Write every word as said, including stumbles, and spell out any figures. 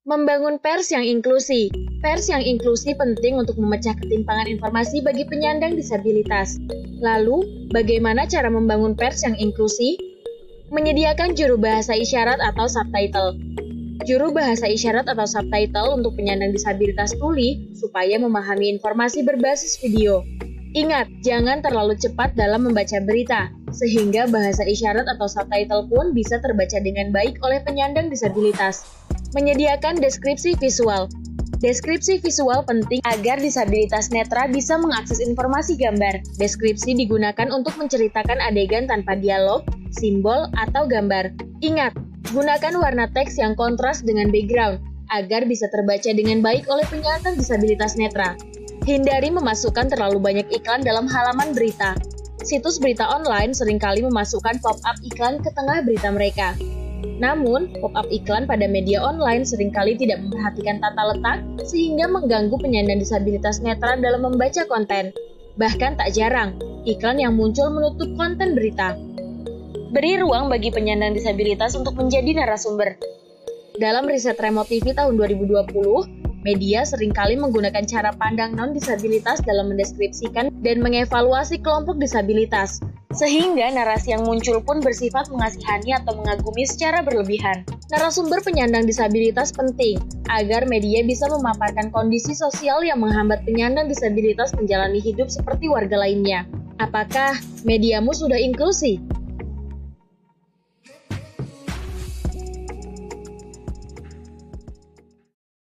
Membangun pers yang inklusi. Pers yang inklusi penting untuk memecah ketimpangan informasi bagi penyandang disabilitas. Lalu, bagaimana cara membangun pers yang inklusi? Menyediakan juru bahasa isyarat atau subtitle. Juru bahasa isyarat atau subtitle untuk penyandang disabilitas tuli supaya memahami informasi berbasis video. Ingat, jangan terlalu cepat dalam membaca berita, sehingga bahasa isyarat atau subtitle pun bisa terbaca dengan baik oleh penyandang disabilitas. Menyediakan deskripsi visual. Deskripsi visual penting agar disabilitas netra bisa mengakses informasi gambar. Deskripsi digunakan untuk menceritakan adegan tanpa dialog, simbol, atau gambar. Ingat, gunakan warna teks yang kontras dengan background, agar bisa terbaca dengan baik oleh penyandang disabilitas netra. Hindari memasukkan terlalu banyak iklan dalam halaman berita. Situs berita online seringkali memasukkan pop-up iklan ke tengah berita mereka. Namun, pop-up iklan pada media online seringkali tidak memperhatikan tata letak sehingga mengganggu penyandang disabilitas netra dalam membaca konten. Bahkan tak jarang, iklan yang muncul menutup konten berita. Beri ruang bagi penyandang disabilitas untuk menjadi narasumber. Dalam riset Remote T V tahun dua ribu dua puluh, media seringkali menggunakan cara pandang non-disabilitas dalam mendeskripsikan dan mengevaluasi kelompok disabilitas, sehingga narasi yang muncul pun bersifat mengasihani atau mengagumi secara berlebihan. Narasumber penyandang disabilitas penting, agar media bisa memaparkan kondisi sosial yang menghambat penyandang disabilitas menjalani hidup seperti warga lainnya. Apakah mediamu sudah inklusi?